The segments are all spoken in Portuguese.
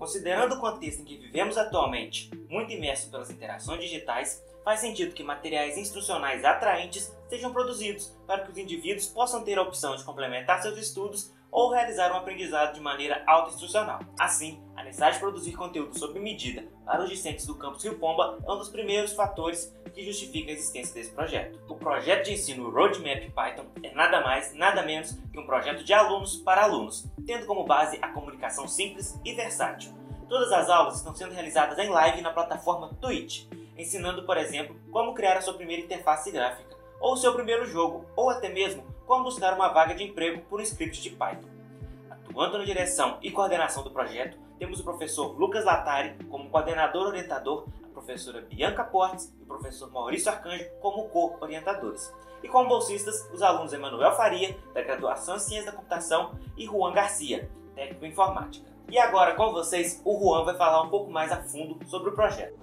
Considerando o contexto em que vivemos atualmente, muito imerso pelas interações digitais, faz sentido que materiais instrucionais atraentes sejam produzidos para que os indivíduos possam ter a opção de complementar seus estudos ou realizar um aprendizado de maneira autoinstrucional. Assim, a necessidade de produzir conteúdo sob medida para os discentes do campus Rio Pomba é um dos primeiros fatores que justifica a existência desse projeto. O projeto de ensino Roadmap Python é nada mais, nada menos que um projeto de alunos para alunos, tendo como base a comunicação simples e versátil. Todas as aulas estão sendo realizadas em live na plataforma Twitch, ensinando, por exemplo, como criar a sua primeira interface gráfica, ou seu primeiro jogo, ou até mesmo como buscar uma vaga de emprego por um script de Python. Atuando na direção e coordenação do projeto, temos o professor Lucas Latari como coordenador orientador, a professora Bianca Portes e o professor Maurício Arcanjo como co-orientadores. E como bolsistas, os alunos Emanuel Faria, da graduação em Ciência da Computação, e Juan Garcia, técnico em Informática. E agora, com vocês, o Juan vai falar um pouco mais a fundo sobre o projeto.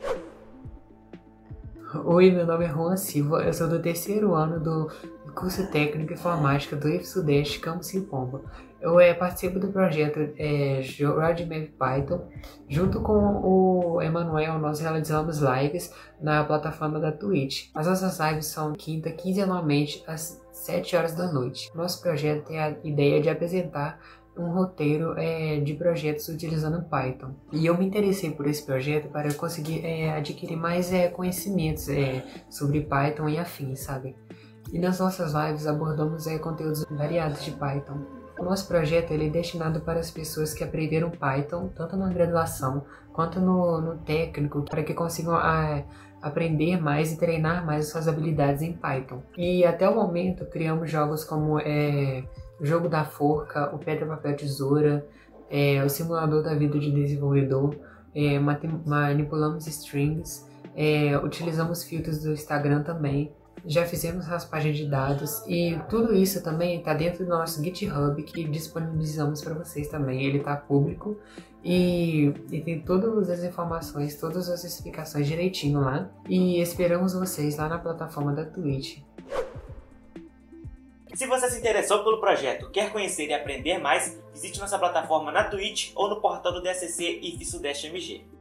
Oi, meu nome é Juan Silva, eu sou do terceiro ano do curso técnico Informática do IF-Sudeste Campus Rio Pomba. Eu participo do projeto Roadmap Python. Junto com o Emanuel, nós realizamos lives na plataforma da Twitch. As nossas lives são quinzenalmente às 7 horas da noite. Nosso projeto tem a ideia de apresentar um roteiro de projetos utilizando Python. E eu me interessei por esse projeto para eu conseguir adquirir mais conhecimentos sobre Python e afins, sabe? E nas nossas lives abordamos conteúdos variados de Python. O nosso projeto ele é destinado para as pessoas que aprenderam Python, tanto na graduação quanto no técnico, para que consigam aprender mais e treinar mais suas habilidades em Python. E até o momento criamos jogos como o Jogo da Forca, o Pedra, Papel, Tesoura, o Simulador da Vida de Desenvolvedor, manipulamos strings, utilizamos filtros do Instagram também, já fizemos raspagem de dados e tudo isso também está dentro do nosso GitHub que disponibilizamos para vocês também. Ele está público e tem todas as informações, todas as especificações direitinho lá e esperamos vocês lá na plataforma da Twitch. Se você se interessou pelo projeto, quer conhecer e aprender mais, visite nossa plataforma na Twitch ou no portal do DSC IF Sudeste MG.